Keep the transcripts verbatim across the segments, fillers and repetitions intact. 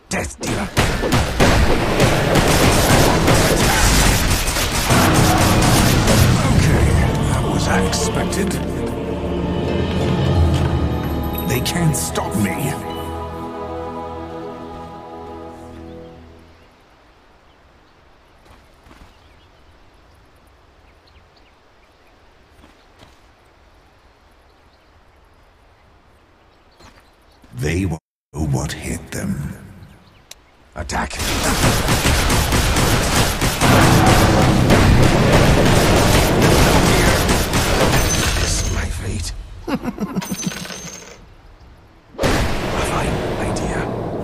Death dealer. Okay, that was unexpected. They can't stop me. They know what hit them. Attack. This is my fate. A fine idea.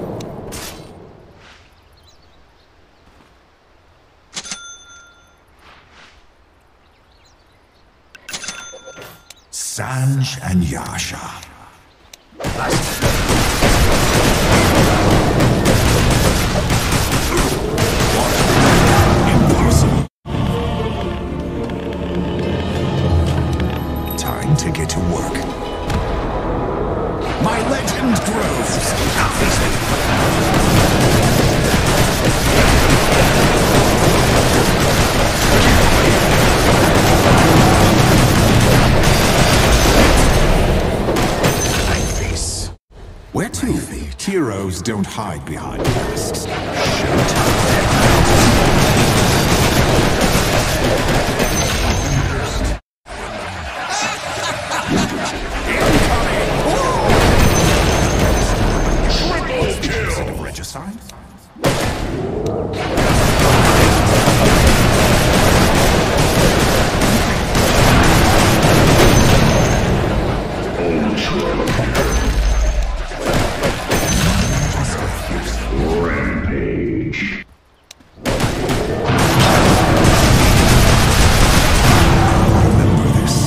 Sanj and Yasha. Impossible. Time to get to work. My legend grows. Now face me. My face. Where to? Heroes don't hide behind masks. Regicide? Rampage. Remember this.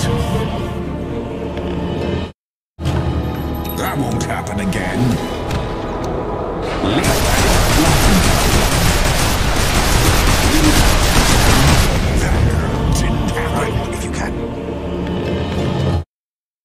That won't happen again. Leave.